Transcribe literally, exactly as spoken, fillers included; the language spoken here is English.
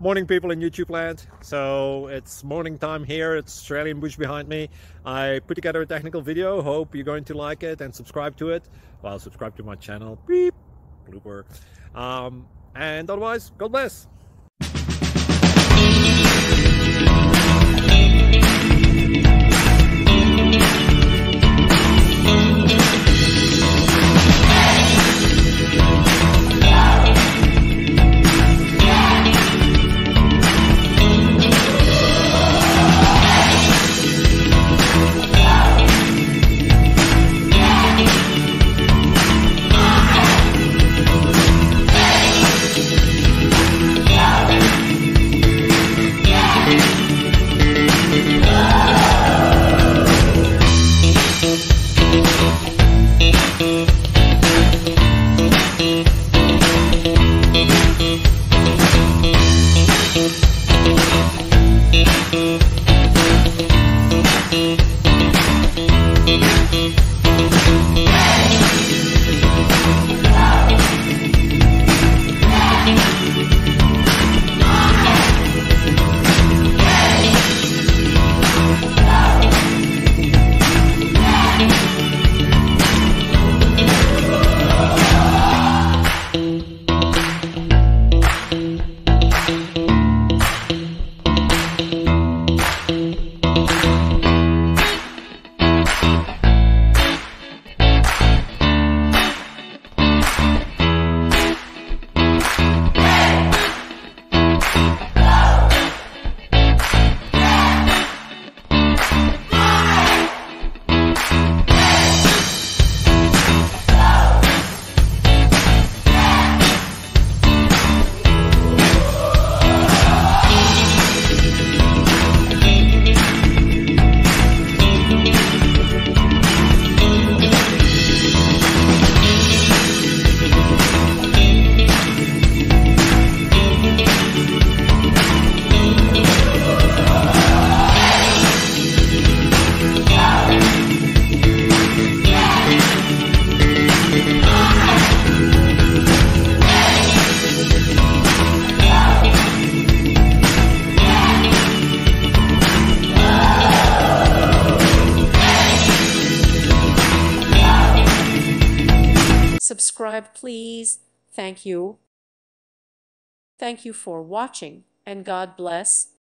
Morning, people in YouTube land. So it's morning time here. It's Australian bush behind me. I put together a technical video. Hope you're going to like it and subscribe to it. Well, subscribe to my channel. Beep. Blooper. Um, and otherwise, God bless. Subscribe, please. Thank you. Thank you for watching, and God bless.